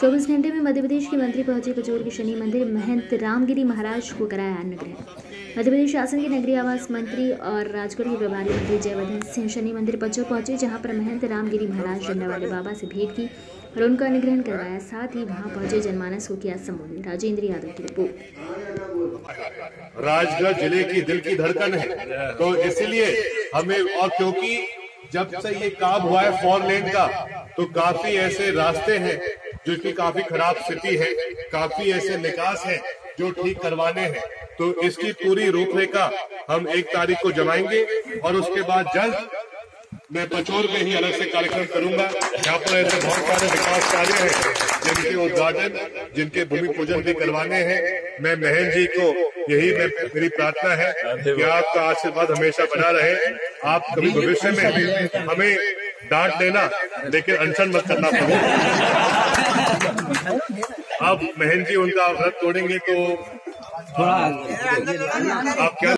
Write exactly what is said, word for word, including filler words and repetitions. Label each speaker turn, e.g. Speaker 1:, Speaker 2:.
Speaker 1: चौबीस घंटे में मध्य प्रदेश के मंत्री पहुंचे पचोर के शनि मंदिर। महंत रामगिरी महाराज को कराया अन्न ग्रहण। मध्य प्रदेश शासन के नगरीय आवास मंत्री और राजकोट के प्रभारी मंत्री जयवर्धन सिंह शनि मंदिर पचोर पहुंचे, जहां पर महंत रामगिरी महाराज डंडा वाले बाबा से भेंट की और उनका अन्न ग्रहण करवाया। साथ ही वहां पहुंचे जनमानस को किया संबोधित। राजेंद्र यादव की रिपोर्ट।
Speaker 2: राजगढ़ जिले की दिल की धड़कन है, तो इसलिए हमें, और क्योंकि जब से ये काम हुआ है फोर लेन का, तो काफी ऐसे रास्ते हैं जो कि काफी खराब स्थिति है, काफी ऐसे निकास हैं जो ठीक करवाने हैं। तो इसकी पूरी रूपरेखा हम एक तारीख को जमाएंगे और उसके बाद जल्द मैं पचोर में ही अलग से कार्यक्रम करूंगा। यहाँ पर ऐसे बहुत सारे विकास कार्य हैं जिनके उद्घाटन, जिनके भूमि पूजन भी करवाने हैं। मैं महंत जी को यही मैं मेरी प्रार्थना है कि आपका आशीर्वाद हमेशा बना रहे। आप कभी भविष्य में हमें डांट देना, लेकिन अनशन मत करना पड़े। अब महंत जी उनका व्रत तोड़ेंगे तो आप क्या